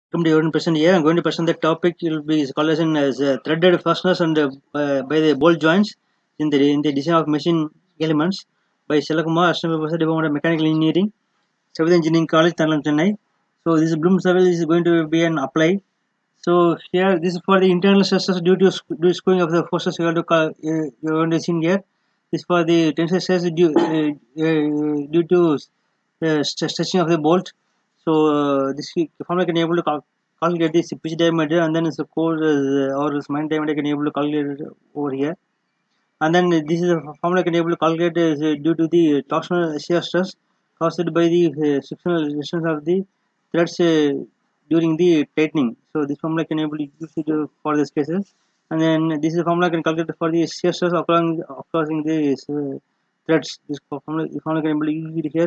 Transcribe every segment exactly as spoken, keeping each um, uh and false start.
Come to your present here. I'm going to present the topic. Will be called as, in, as uh, threaded fasteners and uh, by the bolt joints in the in the design of machine elements by Selakumar, Assistant Professor Department of Mechanical Engineering, Civil Engineering College, Tanlam, Chennai. So this Bloom civil is going to be an apply. So here this is for the internal stresses due to squ- due screwing of the forces you have to call, uh, you want to see here. This for the tensile stress due uh, uh, due to uh, st- stretching of the bolt. So uh, this formula can able to cal- calculate the pitch diameter, and then it's a core uh, or spine diameter can able to calculate it over here. And then this is a formula can able to calculate uh, due to the torsional shear stress caused by the uh, sectional resistance of the threads uh, during the tightening. So this formula can able to use it uh, for these cases. And then this is a formula can calculate for the shear stress occurring occurring the uh, threads. This formula, this formula can able to use it here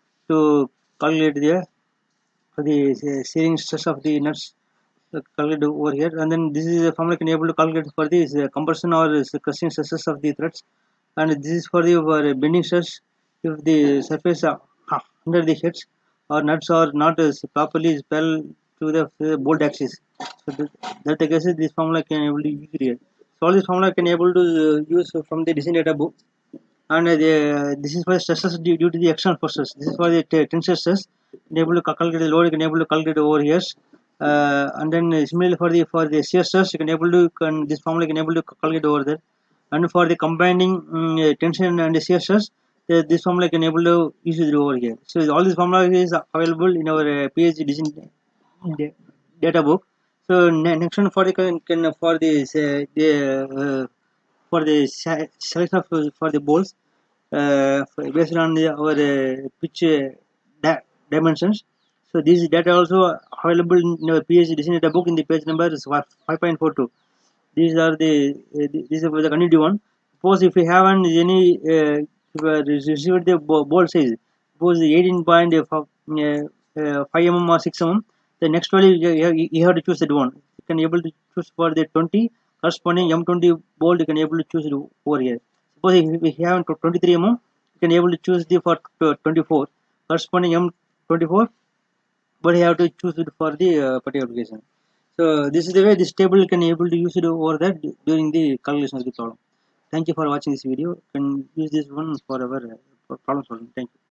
to calculate the for the uh, shearing stress of the nuts uh, calculate over here. And then this is a formula can able to calculate for the uh, compression or uh, crushing stresses of the threads. And this is for the for bending stress if the surface uh, under the heads or nuts are not uh, properly parallel to the uh, bolt axis. So that, that the case this formula can able to use here. So all this formula can able to uh, use from the design data book. And uh, the, this is for the stresses due, due to the external forces. This is for the t- tensile stress. Can able to calculate the load. You can able to calculate over here. Uh, and then uh, similarly for the for the shear stress, you can able to can, this formula can able to calculate over there. And for the combining um, uh, tension and the shear stress, uh, this formula can able to use it over here. So all these formula is available in our uh, PhD design da- data book. So ne- next one for the can, can for this uh, the uh, for the se- selection of uh, for the balls uh, for- based on the, our uh, pitch uh, di- dimensions. So these data also available in our PhD design data book in the page number is five point four two. These are the uh, these are the continuity one. Suppose if we have an any uh, if we received the bo- ball size, suppose the eighteen point five mm or six mm, the next value you, you you have to choose that one. You can able to choose for the twenty corresponding M twenty bolt. You can able to choose it over here. Suppose if we have twenty-three mm, you can able to choose the for twenty-four corresponding M twenty-four, but you have to choose it for the uh, particular application. So this is the way this table can able to use it over that during the calculation of the problem. Thank you for watching this video. You can use this one for our uh, problem solving. Thank you.